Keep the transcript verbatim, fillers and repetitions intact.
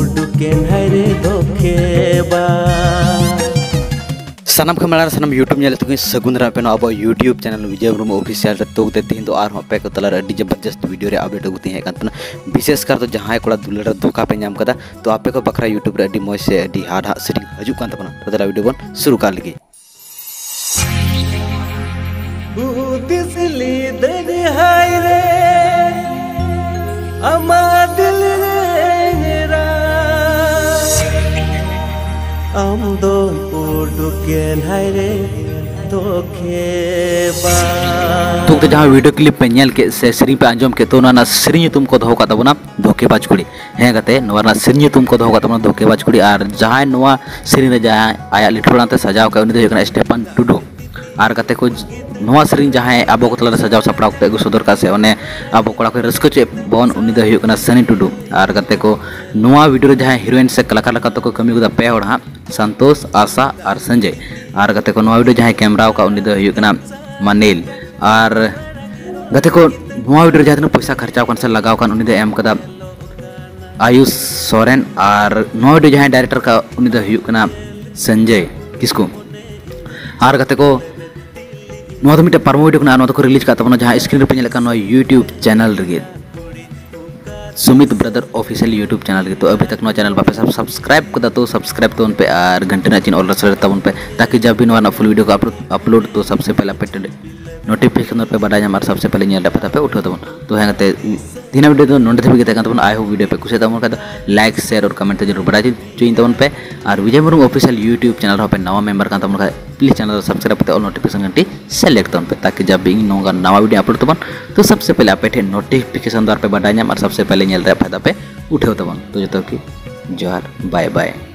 उडुकेन हरे दोखेबा सानम खमाला सानम यूट्यूब नेल तुकी सगुन रा पेनो अब YouTube channel Vijay Murmu official तो ते तीन तो आर पे को तलार अड्डी जबरदस्त वीडियो रे अपडेट होती है कांतना विशेष कर तो जहां कोड़ा दुलर धोखा पे नाम कदा तो आपे को बखरा यूट्यूब रे अड्डी मौज से अड्डी हार्ड हार्ड सेटिंग हजू कांत पना तो तला वीडियो बन शुरू कर लगी दिसली दे हाय रे अमा दिल रे आम दो उडुकेन हाय रे दोखेबा तो तो जहां वीडियो क्लिप पे नेल के से श्री पे अंजम के तो ना श्री तुमको दहो का तबना धोखेबाज कुड़ी हे गते नवरना श्री तुमको दहो का तबना धोखेबाज कुड़ी और जहां नवा श्री ने जहां आया लिठोड़ा ते सजाव का उनी दो स्टेफन टुडू और कते को नवा श्री जहां अब को तला सजाव सपड़ा को एगु सदर का से ओने अब कोड़ा को रस्क चे बन उनी दो हुकना सनी टुडू और कते को नवा वीडियो जहां हीरोइन से कलाकार लगा तो को कमी गुदा पे होड़ा संतोष आशा और संजय और गते को नवा वीडियो जहां कैमरा का उनी दो हुकना मनील और गते को नवा वीडियो जहां पैसा खर्चा कन से लगाव कन उनी दो एम कदा आयुष सोरेन और नवा वीडियो जहां डायरेक्टर का उनी दो हुकना संजय किसको और गते को नवा तो मिटे परमो वीडियो कना नवा को रिलीज का तबना जहां स्क्रीन पे नेलका नवा यूट्यूब चैनल रे Sumit brother official YouTube channel के तो अभी तक नवा चैनल पे सब सब्सक्राइब कदा तो सब्सक्राइब तो उन पे और घंटे ना चिन्ह ऑल रसर तब उन पे ताकि जब भी नवा फुल वीडियो को अपलोड तो सबसे पहले पे नोटिफिकेशन पे बड़ा हमारे सबसे पहले नेल पता पे उठो तब तो हेंगते तीन वीडियो तो नोंडे भी गते तब आई हो वीडियो पे कुछ तब का लाइक शेयर और कमेंट जरूर बड़ा चुइन तब पे और Vijay Murmu official YouTube channel पे नवा मेंबर का तब प्लीज चैनल सब्सक्राइब करते और नोटिफिकेशन घंटी सेलेक्ट तब पे ताकि जब भी नोंगा नवा वीडियो अपलोड तब तो सबसे पहले आप नोटिफिकेशन द्वारा पे बड़ा और सबसे पहले नेल फायदा पे उठे तब तो जो कि जोहार बाय बाय।